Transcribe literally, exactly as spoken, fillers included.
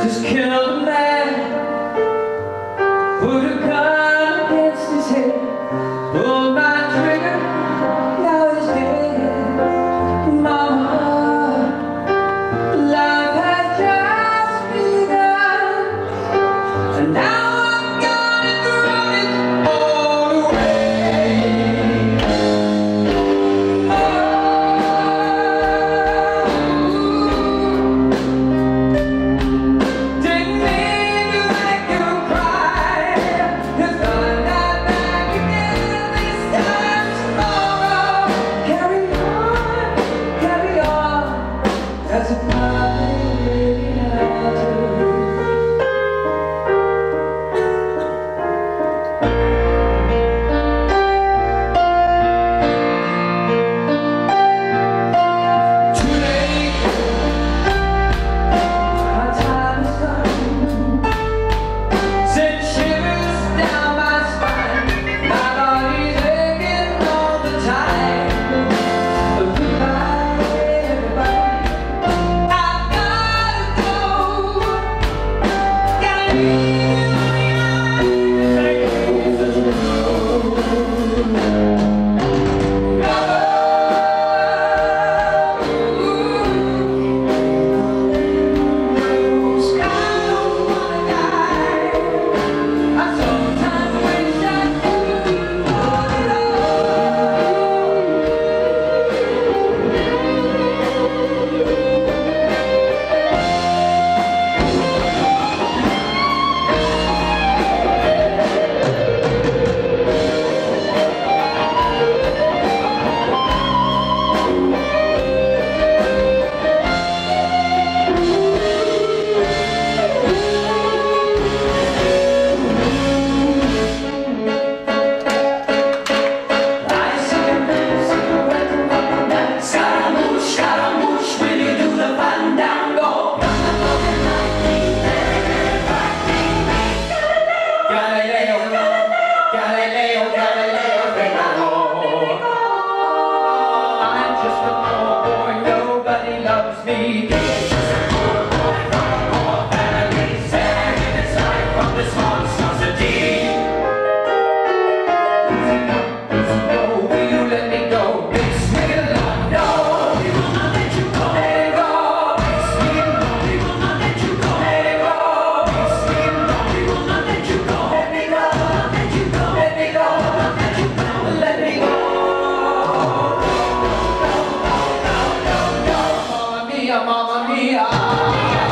just killed a man, put a gun against his head, pulled my trigger, now he's dead. Mama, life has just begun, and now I'm gonna throw it all away. Didn't mean to make you cry. It's gonna die back again this time tomorrow. Carry on, carry on, as if nothing really mattered. Too late, my time is gone. Sent shivers down my spine. My body's aching all the time. But goodbye, everybody. I've gotta go. Gotta leave on the Galileo, Galileo, Figaro. I'm just a poor boy, nobody loves me. He's just a poor boy from a poor family, saving his life from this monstrosity. Easy come, easy go, will you let me go? Big sweet Lord, no, we will not let you go. Let it go, big sweet Lord, we will not let you go. Let it go, big sweet Lord, we will not let you go. Let me go, let you go, let me go, let you go, let me go. No, no, no, no, no, no, Mamma mia, mamma mia.